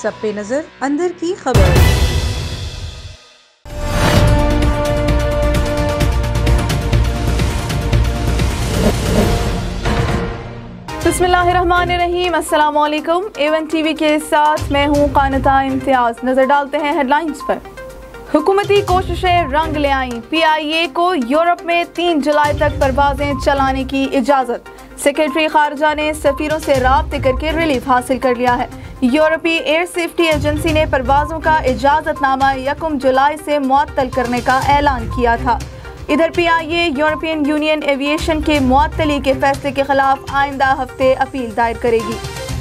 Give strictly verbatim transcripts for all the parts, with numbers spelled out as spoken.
सब पे नजर अंदर की खबर। बिस्मिल्लाहिर्रहमानिर्रहीम, अस्सलाम वालेकुम। एवन टीवी के साथ मैं हूँ कानता इम्तियाज। नजर डालते हैं हेडलाइंस पर। हुकूमती कोशिशें रंग ले आईं। पी आई ए को यूरोप में तीन जुलाई तक परवाजें चलाने की इजाजत। सेक्रेटरी खारजा ने सफीरों से राब्ते करके रिलीफ हासिल कर लिया है। यूरोपीय एयर सेफ्टी एजेंसी ने परवाजों का इजाजतनामा यकम जुलाई से मुअत्तल करने का ऐलान किया था। इधर P I A European Union aviation के मुअत्तली के फैसले के खिलाफ आइंदा हफ्ते अपील दायर करेगी।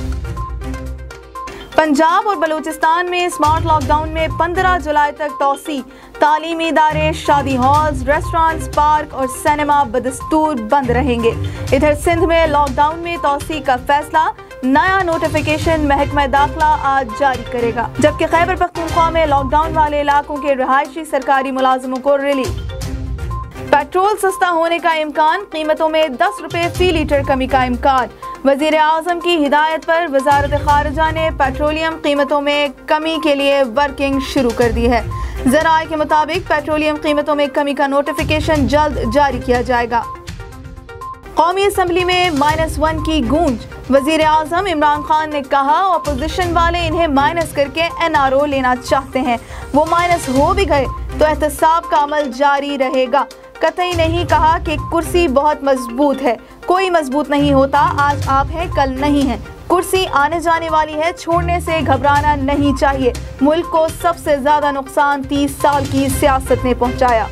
पंजाब और बलूचिस्तान में स्मार्ट लॉकडाउन में पंद्रह जुलाई तक तोसी। तालीमी इदारे, शादी हॉल्स, रेस्टोरेंट्स, पार्क और सिनेमा बदस्तूर बंद रहेंगे। इधर सिंध में लॉकडाउन में तोसी का फैसला, नया नोटिफिकेशन महकमा दाखिला आज जारी करेगा। जबकि खैबर पख्तूनख्वा में लॉकडाउन वाले इलाकों के रिहायशी सरकारी मुलाजिमों को रिलीफ। पेट्रोल सस्ता होने का इम्कान, कीमतों में दस रुपए फी लीटर कमी का इम्कान। वजीर आजम की हिदायत पर वजारत खारजा ने पेट्रोलियम कीमतों में कमी के लिए वर्किंग शुरू कर दी है। ज़राए के मुताबिक पेट्रोलियम कीमतों में कमी का नोटिफिकेशन जल्द जारी किया जाएगा। कौमी असम्बली में माइनस वन की गूंज। वजीर आजम इमरान खान ने कहा, अपोजिशन वाले इन्हें माइनस करके एन आर ओ लेना चाहते हैं। वो माइनस हो भी गए तो एहतसाब का अमल जारी रहेगा। कतई नहीं कहा कि कुर्सी बहुत मजबूत है। कोई मजबूत नहीं होता। आज आप हैं, कल नहीं है। कुर्सी आने जाने वाली है, छोड़ने से घबराना नहीं चाहिए। मुल्क को सबसे ज्यादा नुकसान तीस साल की सियासत ने पहुंचाया।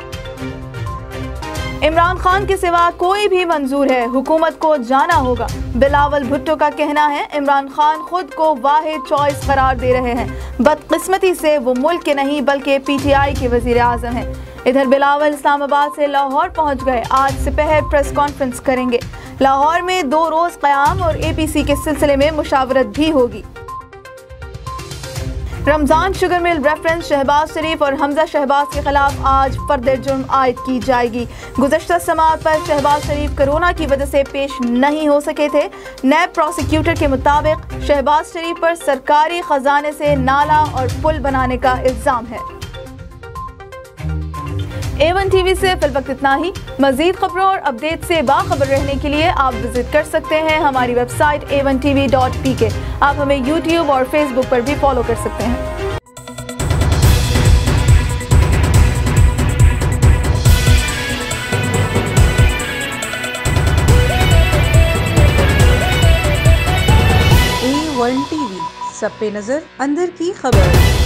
इमरान खान के सिवा कोई भी मंजूर है, हुकूमत को जाना होगा। बिलावल भुट्टो का कहना है, इमरान खान खुद को वाहिद चॉइस करार दे रहे हैं। बदकिस्मती से वो मुल्क के नहीं बल्कि पी टी आई के वजीर आजम हैं। इधर बिलावल इस्लामाबाद से लाहौर पहुंच गए। आज दोपहर प्रेस कॉन्फ्रेंस करेंगे। लाहौर में दो रोज क़याम और ए पी सी के सिलसिले में मुशावरत भी होगी। Ramzan sugar mill reference Shahbaz Sharif और हमजा शहबाज के खिलाफ आज फर्द जुर्म आयद की जाएगी। गुज़श्ता समाअत पर शहबाज शरीफ कोरोना की वजह से पेश नहीं हो सके थे। नैब प्रोसिक्यूटर के मुताबिक शहबाज शरीफ पर सरकारी खजाने से नाला और पुल बनाने का इल्जाम है। एवन टीवी से फिल वक्त इतना ही। मजीद खबरों और अपडेट से बाखबर रहने के लिए आप विजिट कर सकते हैं हमारी website A one T V dot P K. आप हमें यूट्यूब और फेसबुक पर भी फॉलो कर सकते हैं। ए वन टीवी, सब पे नजर अंदर की खबर।